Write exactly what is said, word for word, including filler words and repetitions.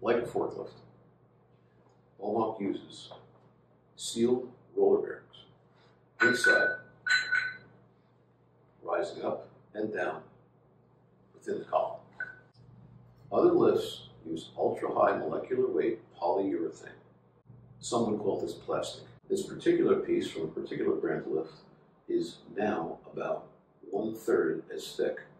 like a forklift. Mohawk uses steel roller bearings inside, rising up and down within the column. Other lifts use ultra-high molecular weight polyurethane. Some would call this plastic. This particular piece from a particular brand lift is now about one-third as thick